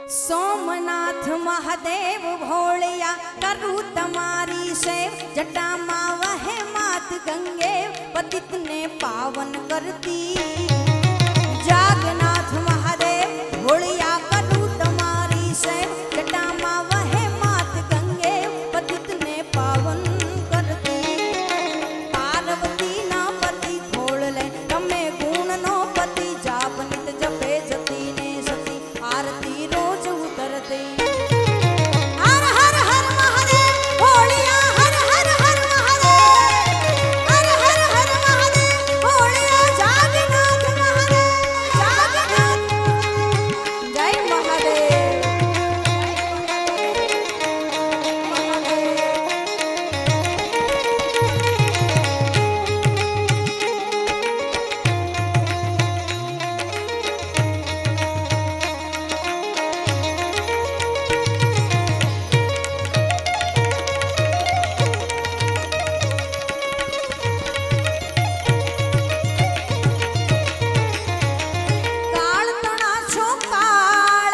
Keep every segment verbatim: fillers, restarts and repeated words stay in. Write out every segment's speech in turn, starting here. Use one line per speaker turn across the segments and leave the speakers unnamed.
सोमनाथ महादेव भोलिया करूँ तुम्हारी सेव, जटा माँ वह मात गंगे पतित ने पावन करती। जागनाथ महादेव भोलिया करूँ तुम्हारी सेव, जटा माँ वह मात गंगे पतित ने पावन करती। पार्वती ना पति खोल ले तमे गुण नो पति, जाप नित जपे जती ने सती आरती रोज उतरती। हर हर हर महादेव भोलिया, हर हर हर महादेव, हर हर हर महादेव भोलिया। जागनाथ महादेव, जागनाथ, जय महादेव, काल तना छो काल,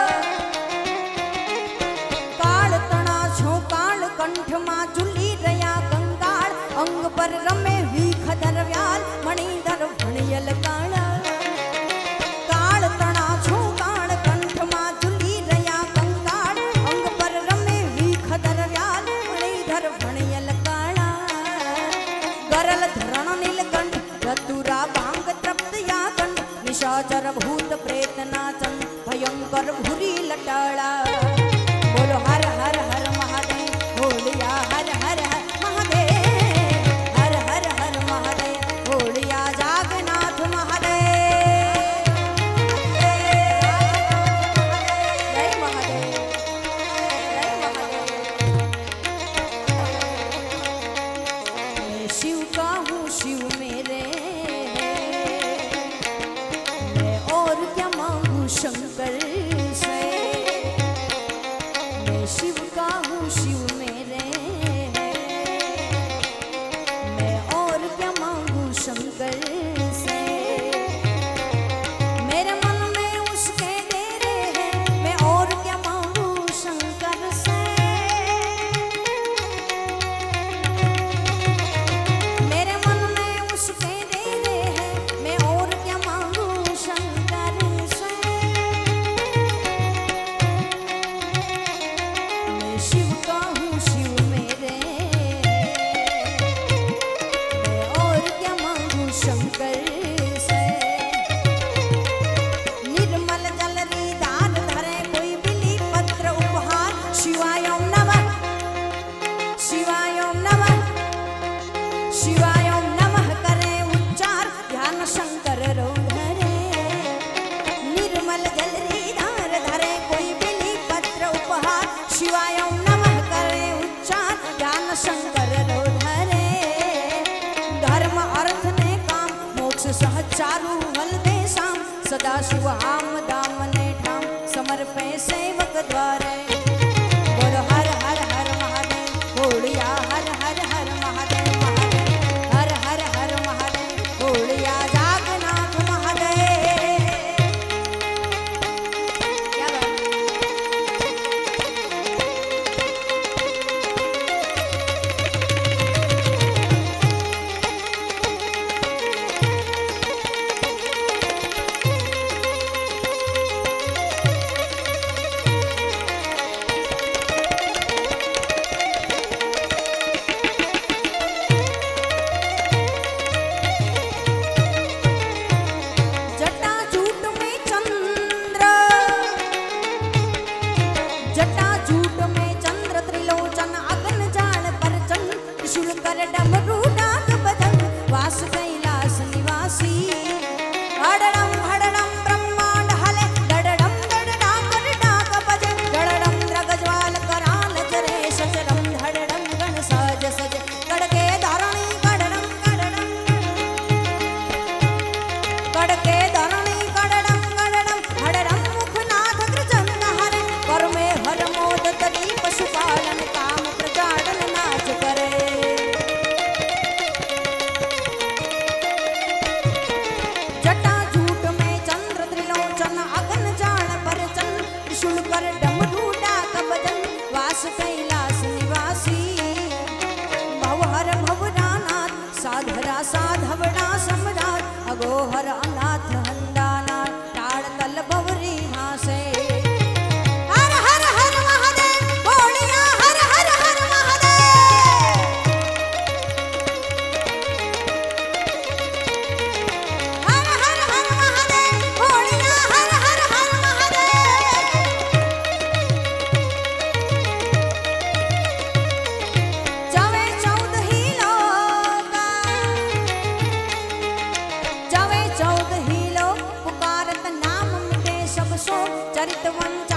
काल तना छो काल, कंठ मां झूली रया कंगाल, अंग पर रमे वीख दरव्याल, मणिधर भणियल काला। काल तना छो काल, कंठ मां झूली रया कंगाल, अंग पर रमे वीख दरव्याल, मणिधर भणियल काला। गरल धरण नीलकंठ, धतुरा भांग तृप्त या कंठ, निशाचर भूत प्रेत नाचन, भयंकर भूरी लटाड़ा। बोलो हर हर हर महादेव भोलिया, हर हर हर महादेव, हर हर हर महादेव भोलिया। जागनाथ महादेव, जय महादेव, जय महादेव। मैं शिव का हूँ शिव मेरे, मैं और क्या मांगू शंकर से। मैं शिव का हूँ शिव मेरे, मैं और क्या मांगू शंकर से। मेरे मन में उसके डेरे हैं, मैं और क्या मांगू शंकर से। मेरे मन में उसके डेरे हैं, मैं और क्या मांगू शंकर से। मैं शिव का हूँ शिव मेरे, मैं और क्या मांगू शंकर से। निर्मल जल रिदान धरे कोई बिली पत्र उपहार, शिवाय ओम नमः, शिवाय ओम नमः, शिवाय ओम नमः करे उच्चार, ध्यान शंकर रो धरे। निर्मल जल रिदान धरे कोई बिली पत्र उपहार, शिवाय ओम नमः करे उच्चार, ध्यान शंकर रो धरे। धर्म अर्थ ने काम, मोक्ष सह चारु हल दे शाम, सदा शिव आम दाम ने ठाम, समर्पे सेवक द्वारे। बोलो हर हर हर महादेव भोलिया, हर हर हर महादेव, महादेव हर हर हर महादेव भोलिया। जागनाथ महादेव, क्या बात है? शंकर डमरू डाक बदन वास कैलाश निवासी भवहर भवनानाथ साधरा साधवड़ा सम्राट अगोहर अनाथ हंदानाथ ताड़तल भवरी भासे हर हर हर महादेव बोलिया हर हर हर महादेव हर हर हर महादेव बोलिया हर हर हर महादेव जावे चौदह ही लोग जावे चौदह ही लोग पुकारत नाम मिटे सब सो चरितवंत